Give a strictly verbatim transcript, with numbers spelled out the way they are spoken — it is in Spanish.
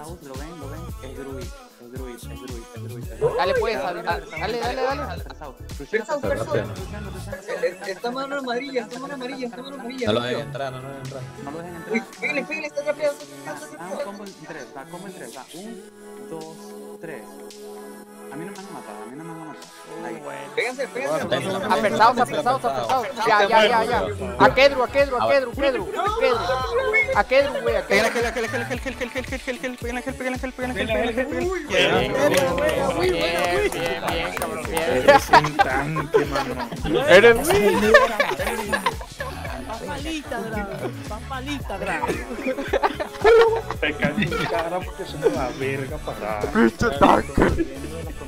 Saúl, lo ven, lo ven. Es Druid, es Druid, es Druid, es Druid. es Druid. Dale pues, dale, dale, dale, dale. Está mano amarilla, está mano amarilla, está mano amarilla. No lo dejen entrar, no lo dejen entrar. No lo dejen Uy, entrar. pégale, pégale, está trapeado. Ah, un combo en tres, va, combo en tres, va. Un, dos, tres. A mí no me van a matar, a mí no me van a matar. Ahí. Péganse, péganse. Apretados, apretados, apretados. Ya, ya, ya, ya. A Kedru, a Kedru, a Kedru, Kedru, Kedru. A Kedru, güey, a Kedru. Bien, bien, bien, cabrón, bien. Eres un tanque, mano. Eres Papalita, Drago. Papalita, Drago. Te cae en cara porque somos la verga pasada. Pinche tanque.